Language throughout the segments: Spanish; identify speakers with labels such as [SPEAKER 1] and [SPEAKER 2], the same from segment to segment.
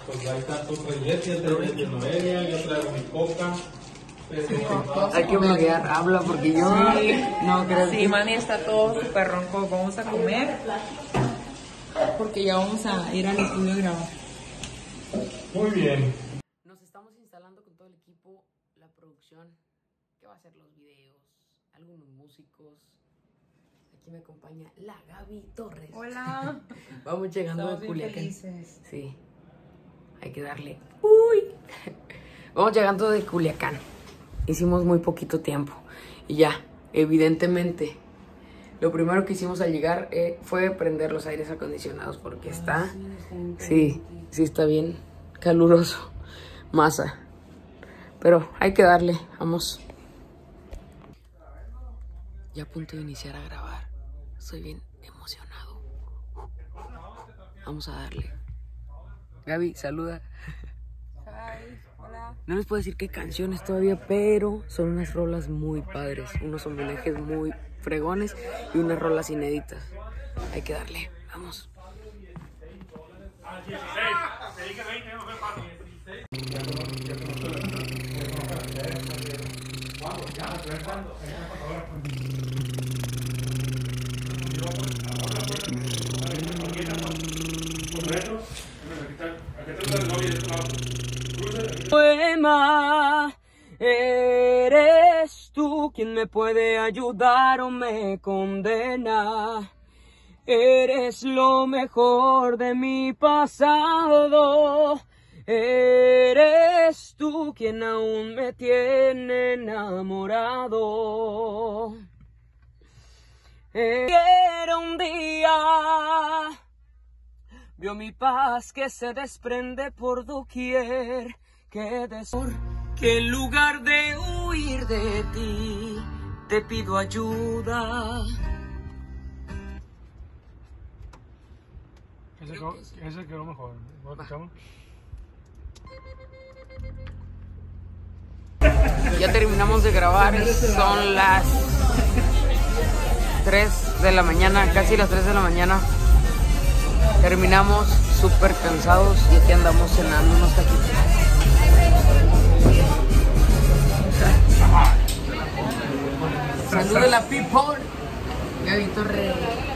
[SPEAKER 1] pues ahí está tu proyecto, yo traigo mi Noelia, yo traigo mi coca.
[SPEAKER 2] Hay que bloguear, habla porque yo no creo que...
[SPEAKER 3] Sí, Manny está todo súper ronco. Vamos a comer porque ya vamos a ir al estudio a grabar.
[SPEAKER 1] Muy bien.
[SPEAKER 2] Nos estamos instalando con todo el equipo, la producción, que va a hacer los videos, algunos músicos. Aquí me acompaña la Gaby Torres.
[SPEAKER 3] Hola.
[SPEAKER 2] Vamos llegando
[SPEAKER 3] Estamos
[SPEAKER 2] de
[SPEAKER 3] bien
[SPEAKER 2] Culiacán.
[SPEAKER 3] felices.
[SPEAKER 2] Sí, hay que darle. ¡Uy! Vamos llegando de Culiacán. Hicimos muy poquito tiempo. Y ya, evidentemente, lo primero que hicimos al llegar fue prender los aires acondicionados porque está... Sí, está bien caluroso. Masa. Pero hay que darle, vamos. Ya a punto de iniciar a grabar. Estoy bien emocionado. Vamos a darle. Gaby, saluda.
[SPEAKER 3] Hi, hola.
[SPEAKER 2] No les puedo decir qué canciones todavía, pero son unas rolas muy padres. Unos homenajes muy fregones y unas rolas inéditas. Hay que darle, vamos. Poema, eres tú quien me puede ayudar o me condena. Eres lo mejor de mi pasado. Eres tú quien aún me tiene enamorado. Era un día, vio mi paz que se desprende por doquier, que en lugar de huir de ti, te pido ayuda.
[SPEAKER 1] Ese quedó mejor. ¿Lo escuchamos?
[SPEAKER 2] Ya terminamos de grabar, son las 3 de la mañana, casi las 3 de la mañana. Terminamos súper cansados y aquí andamos cenando unos taquitos. Salud de la people. Gaby Torres.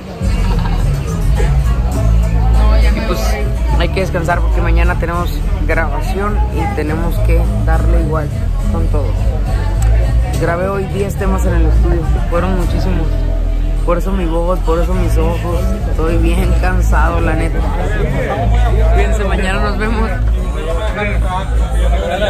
[SPEAKER 2] Y pues hay que descansar porque mañana tenemos grabación y tenemos que darle igual con todo. Grabé hoy 10 temas en el estudio, fueron muchísimos. Por eso mi voz, por eso mis ojos. Estoy bien cansado, la neta. Cuídense, mañana nos vemos.